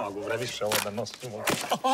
snagu, bre, više ovo da nosimo.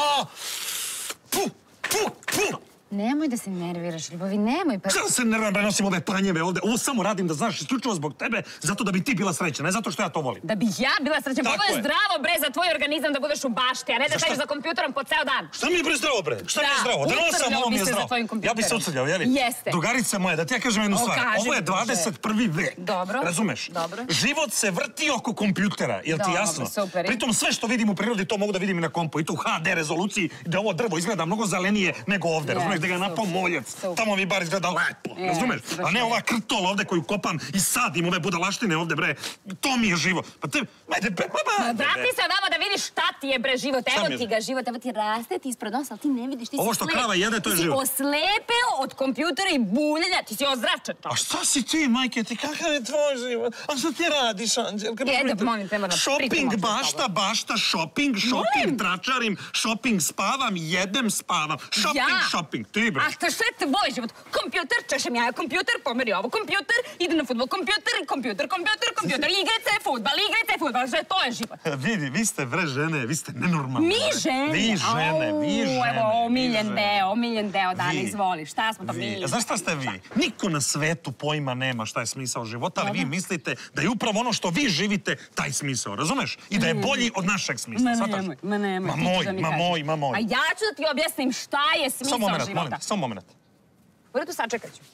Nemoj da se nerviraš, Ljubavi, nemoj. Kada se nerviram, bre, nosim ove planjeve ovde? Ovo samo radim da znaš, isključivo zbog tebe, zato da bi ti bila srećna, ne zato što ja to volim. Da bi ja bila srećna? Ovo je zdravo, bre, za tvoj organizam da budeš u bašti, a ne da sediš za kompjuterom po ceo dan. Šta mi je bre zdravo, bre? Šta mi je zdravo? Da nosam, ovo mi je zdravo. Ja bi se ucrljao, jeli? Jeste. Drugarice moje, da ti ja kažem jednu stvar. Ovo je 21. vek. Dobro. Razumeš? Dobro. Život se vrti oko kompjutera, jel ti jasno? Super. Pritom sve što vidim u prirodi, to mogu da vidim i na kompu. I to u HD rezoluciji, da ovo drvo izgleda mnogo zelenije nego ovde. Razumeš? Da ga napao moljac. Tamo mi bar izgleda lepo. Razumeš? A ne ova krtola ovde koju kopam i sadim ove budalaštine ovde, bre. To mi je život. Pa te... Vrati se vamo da vidiš šta ti je, bre, život. Evo ti ga život, evo ti raste ti ispred nosa, ali ti ne vidiš, ti si ovo što krava jede, to je život. Ti si oslepeo od kompjutera i buljenja, ti si ozračen to. A šta si ti, majke, ti kakav je tvoj život? A šta ti radiš, Anđelka? Jede, molim te, moram. Shopping, bašta, shopping, tračarim, shopping, spavam, jedem, spavam. Shopping, ti, bre. A šta je tvoj život? Kompjuter, češem jaja, kompjuter, pomeri ovo, kompjuter, ide na futbol, kompjuter, igrice, futbal, što je to je život. Vidi, vi ste, bre, žene, vi ste nenormalne. Mi žene? Vi žene. Evo, omiljen deo dana, izvoli. Šta smo to mi? Znaš šta ste vi? Niko na svetu pojma nema šta je smisao života, ali vi mislite da je upravo ono što vi živite taj smisao, razumeš? I da je bolji od našeg smisla, shvataš? Ma nemoj. Ma moj. A ja ću da ti objasnim šta je smisao života. Samo moment. U redu, sačekat ću.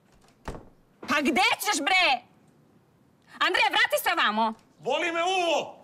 Pa gde ćeš, bre? Andreja, vrati se ovamo. Boli me uvo!